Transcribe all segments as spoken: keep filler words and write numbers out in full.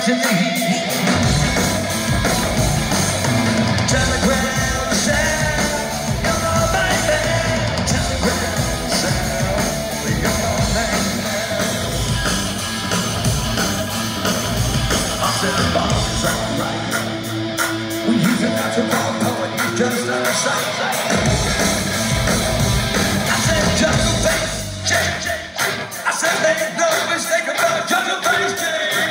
in the heat. Telegram sound, you're my baby. Telegram sound, you're my baby. I said the ball is alright. We use it not to ball poet, you just out of sight. I said jungle face, change. I said there ain't no mistake about jungle face, change.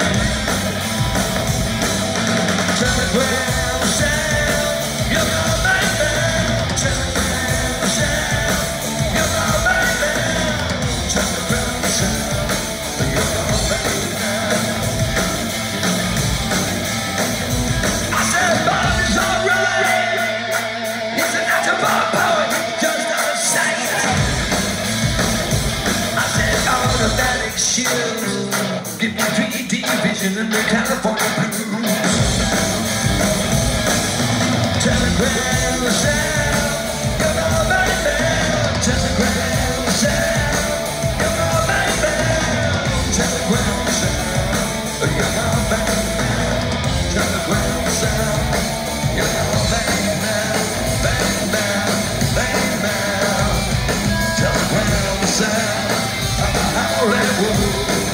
Telegram sound, you're my baby. Telegram sound, you're my baby. Telegram sound, you're my baby. I said Bob is alright. He's a natural poet, just out of sight. I said automatic shields, give me three D vision in the California blues. Telegram sound, you're my baby. Telegram sound, you're my baby. Telegram sound, you're my baby. Telegram sound, you're my baby. Baby, baby. Telegram sound, Hollywood,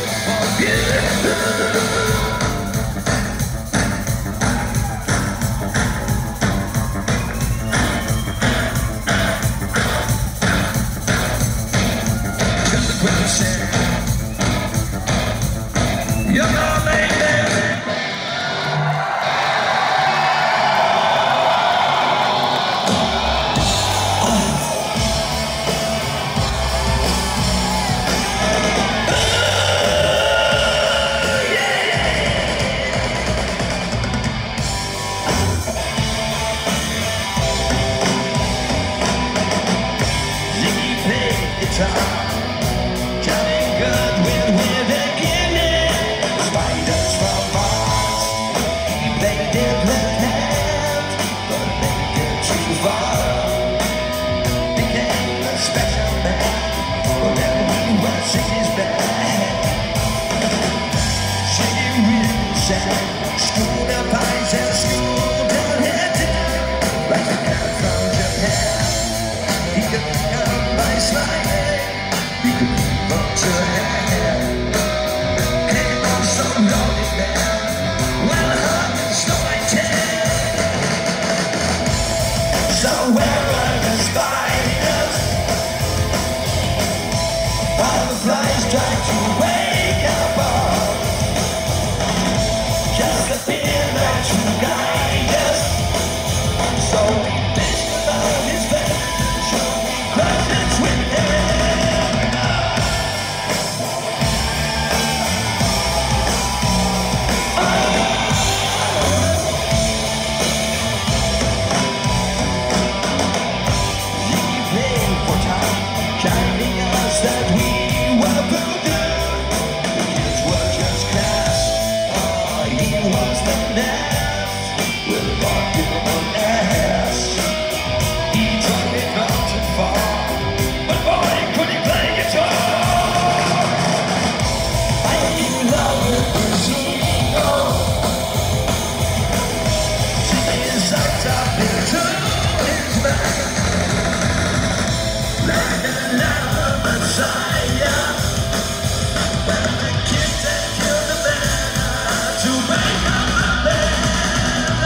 yeah. You're my baby. Ziggy played guitar. School up eyes and school down head down. Like a guy from Japan. He could come by smiling. He could move up to hair. And I'm so lonely man. Well, I'm story ten. So where are the spiders? All the flies try to wake up all. Just a fear that you guide us. So we bitched about his face. So we crashed with him. He played for time, shining us that we were voodoo. The kids were just class. He was the nest with a rocket ass. He tried it not too far, but boy, could he play guitar. I in love with his ego. Singing his sights up into his back. Like another Messiah. When the kids that killed the man to break up the band.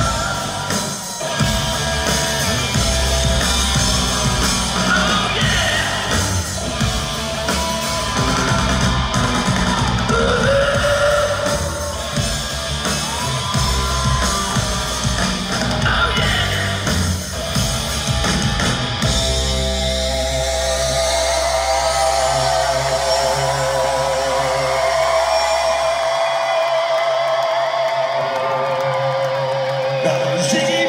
Oh yeah. Ooh. Oh yeah. Ziggy